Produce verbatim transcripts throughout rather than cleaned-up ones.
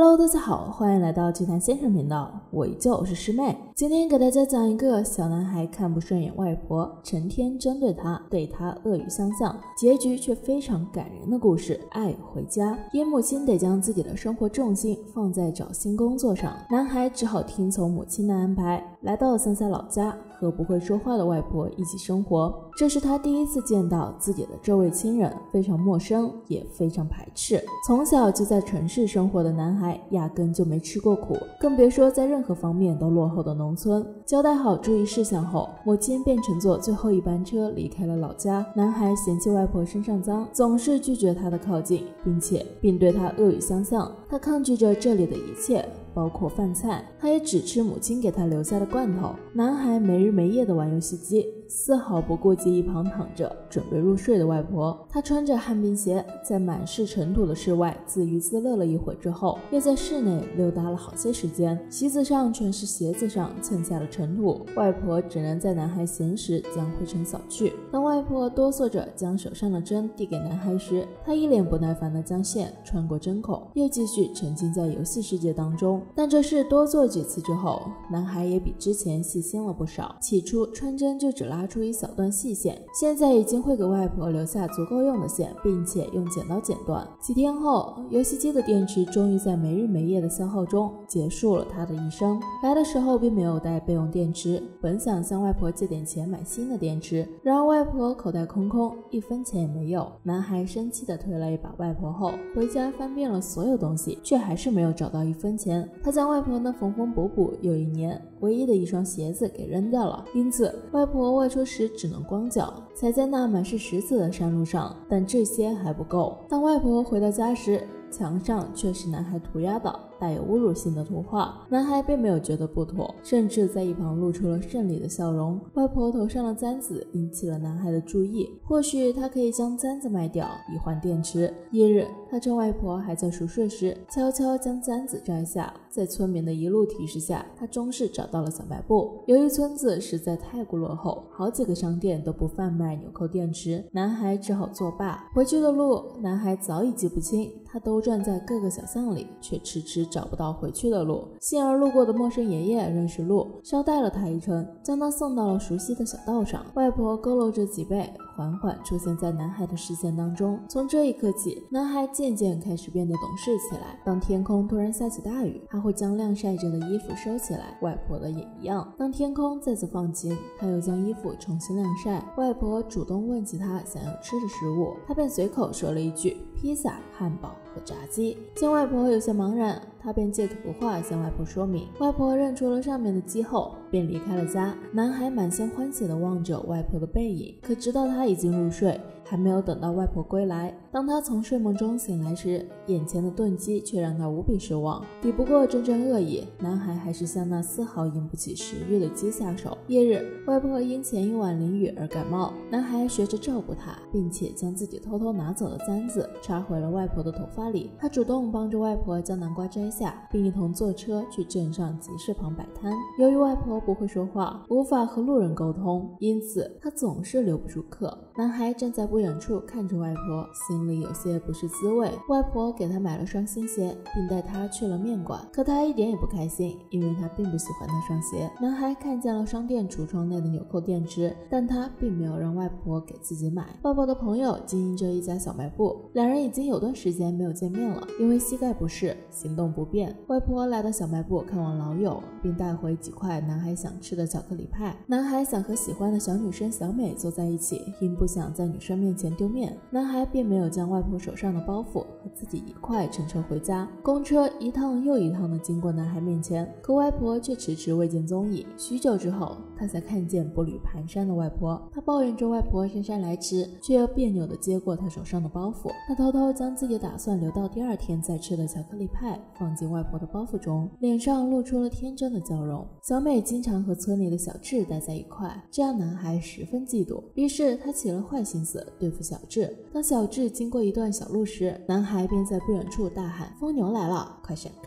Hello， 大家好，欢迎来到剧谈先生频道，我依旧是师妹。今天给大家讲一个小男孩看不顺眼外婆，成天针对他，对他恶语相向，结局却非常感人的故事。爱回家，因母亲得将自己的生活重心放在找新工作上，男孩只好听从母亲的安排，来到乡下老家，和不会说话的外婆一起生活。这是他第一次见到自己的这位亲人，非常陌生，也非常排斥。从小就在城市生活的男孩压根就没吃过苦，更别说在任何方面都落后的农村。交代好注意事项后，母亲便乘坐最后一班车离开了老家。男孩嫌弃外婆身上脏，总是拒绝她的靠近，并且并对她恶语相向。他抗拒着这里的一切，包括饭菜，他也只吃母亲给他留下的罐头。男孩没日没夜地玩游戏机，丝毫不顾及一旁躺着准备入睡的外婆。他穿着旱冰鞋，在满是尘土的室外自娱自乐了一会之后，又在室内溜达了好些时间。席子上全是鞋子上蹭下了尘土，外婆只能在男孩闲时将灰尘扫去。当外婆哆嗦着将手上的针递给男孩时，他一脸不耐烦地将线穿过针孔，又继续沉浸在游戏世界当中。但这事多做几次之后，男孩也比之前细心了不少。起初穿针就只拉出一小段细线，现在已经会给外婆留下足够用的线，并且用剪刀剪断。几天后，游戏机的电池终于在没日没夜的消耗中结束了他的一生。来的时候并没有带备用电池，本想向外婆借点钱买新的电池，然而外婆口袋空空，一分钱也没有。男孩生气地推了一把外婆后，回家翻遍了所有东西，却还是没有找到一分钱。他将外婆那缝缝补补有一年唯一的一双鞋子给扔掉了，因此外婆外出时只能光脚踩在那满是石子的山路上。但这些还不够，当外婆回到家时，墙上却是男孩涂鸦的带有侮辱性的图画。男孩并没有觉得不妥，甚至在一旁露出了胜利的笑容。外婆头上的簪子引起了男孩的注意，或许他可以将簪子卖掉以换电池。一日，他趁外婆还在熟睡时，悄悄将簪子摘下。在村民的一路提示下，他终是找到了小卖部。由于村子实在太过落后，好几个商店都不贩卖纽扣电池，男孩只好作罢。回去的路，男孩早已记不清，他兜转在各个小巷里，却迟迟找不到回去的路。幸而路过的陌生爷爷认识路，捎带了他一程，将他送到了熟悉的小道上。外婆佝偻着脊背，缓缓出现在男孩的视线当中。从这一刻起，男孩渐渐开始变得懂事起来。当天空突然下起大雨，他会将晾晒着的衣服收起来，外婆的也一样。当天空再次放晴，他又将衣服重新晾晒。外婆主动问起他想要吃的食物，他便随口说了一句披萨、汉堡和炸鸡。见外婆有些茫然，他便借图画向外婆说明。外婆认出了上面的鸡后，便离开了家。男孩满心欢喜地望着外婆的背影，可直到他已经入睡，还没有等到外婆归来。当他从睡梦中醒来时，眼前的炖鸡却让他无比失望，抵不过阵阵恶意。男孩还是向那丝毫引不起食欲的鸡下手。夜日，外婆因前一晚淋雨而感冒，男孩学着照顾她，并且将自己偷偷拿走的簪子插回了外婆的头发里。他主动帮助外婆将南瓜摘下，并一同坐车去镇上集市旁摆摊。由于外婆不会说话，无法和路人沟通，因此他总是留不住客。男孩站在不远处看着外婆，心里有些不是滋味。外婆给他买了双新鞋，并带他去了面馆，可他一点也不开心，因为他并不喜欢那双鞋。男孩看见了商店橱窗内的纽扣电池，但他并没有让外婆给自己买。外婆的朋友经营着一家小卖部，两人已经有段时间没有见面了，因为膝盖不适，行动不便。外婆来到小卖部看望老友，并带回几块男孩想吃的巧克力派。男孩想和喜欢的小女生小美坐在一起，因不想在女生面前丢面，男孩并没有将外婆手上的包袱和自己一块乘车回家。公车一趟又一趟的经过男孩面前，可外婆却迟迟未见踪影。许久之后，他才看见步履蹒跚的外婆。他抱怨着外婆姗姗来迟，却又别扭地接过她手上的包袱。他偷偷将自己打算留到第二天再吃的巧克力派放进外婆的包袱中，脸上露出了天真的笑容。小美经常和村里的小智待在一块，这让男孩十分嫉妒，于是他起了坏心思对付小智。当小智经过一段小路时，男孩便在不远处大喊：疯牛来了，快闪开！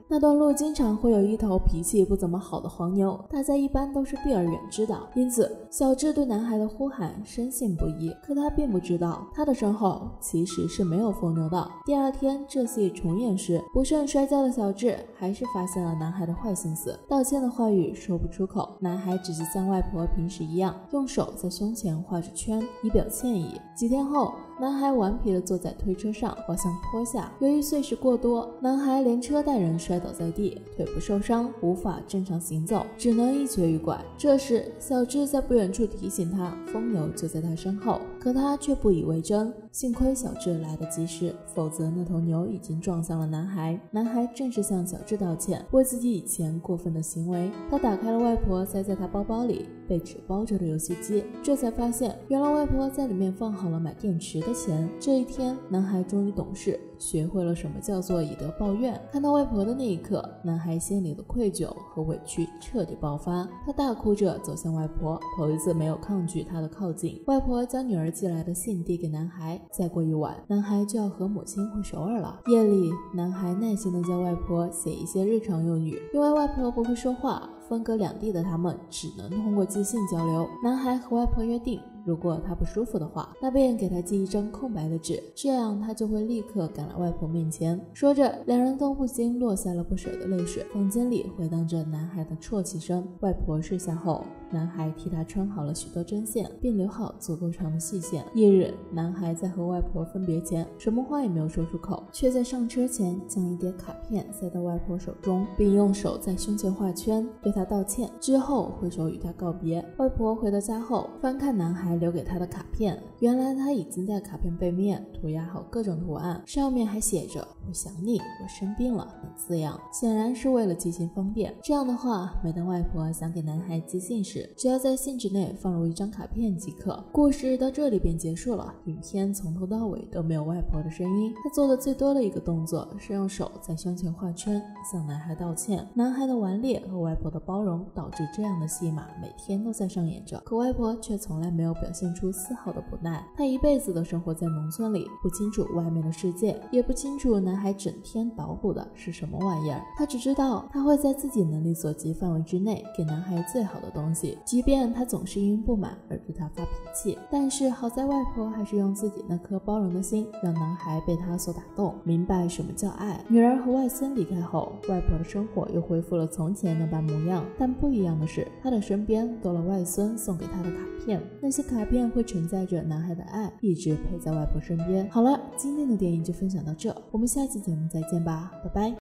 那段路经常会有一头脾气不怎么好的黄牛，大家一般都是避而远之的，因此小智对男孩的呼喊深信不疑。可他并不知道，他的身后其实是没有疯牛的。第二天这戏重演时，不慎摔跤的小智还是发现了男孩的坏心思，道歉的话语说不出口，男孩只是像外婆平时一样，用手在胸前画着圈，以表歉意。几天后，男孩顽皮地坐在推车上滑向坡下，由于碎石过多，男孩连车带人摔倒在地，腿部受伤，无法正常行走，只能一瘸一拐。这时小智在不远处提醒他，疯牛就在他身后，可他却不以为真。幸亏小智来得及时，否则那头牛已经撞向了男孩。男孩正式向小智道歉，为自己以前过分的行为。他打开了外婆塞在他包包里被纸包着的游戏机，这才发现原来外婆在里面放好了买电池的钱。这一天，男孩终于懂事，学会了什么叫做以德报怨。看到外婆的那一刻，男孩心里的愧疚和委屈彻底爆发，他大哭着走向外婆，头一次没有抗拒她的靠近。外婆将女儿寄来的信递给男孩，再过一晚，男孩就要和母亲回首尔了。夜里，男孩耐心地教外婆写一些日常用语，因为外婆不会说话，分隔两地的他们只能通过寄信交流。男孩和外婆约定，如果他不舒服的话，那便给他寄一张空白的纸，这样他就会立刻赶来外婆面前。说着，两人都不禁落下了不舍的泪水。房间里回荡着男孩的啜泣声。外婆睡下后，男孩替她穿好了许多针线，并留好足够长的细线。翌日，男孩在和外婆分别前，什么话也没有说出口，却在上车前将一叠卡片塞到外婆手中，并用手在胸前画圈，对她道歉，之后挥手与她告别。外婆回到家后，翻看男孩留给她的卡片，原来他已经在卡片背面涂鸦好各种图案，上面还写着我想你，我生病了等字样，显然是为了寄信方便。这样的话，每当外婆想给男孩寄信时，只要在信纸内放入一张卡片即可。故事到这里便结束了，影片从头到尾都没有外婆的声音。他做的最多的一个动作是用手在胸前画圈，向男孩道歉。男孩的顽劣和外婆的包容导致这样的戏码每天都在上演着，可外婆却从来没有表现出丝毫的不耐。她一辈子都生活在农村里，不清楚外面的世界，也不清楚男孩整天捣鼓的是什么玩意儿。她只知道她会在自己能力所及范围之内给男孩最好的东西，即便他总是因不满而对他发脾气。但是好在外婆还是用自己那颗包容的心，让男孩被她所打动，明白什么叫爱。女儿和外孙离开后，外婆的生活又恢复了从前那般模样，但不一样的是，她的身边多了外孙送给她的卡片，那些卡片会承载着男孩的爱，一直陪在外婆身边。好了，今天的电影就分享到这，我们下期节目再见吧，拜拜。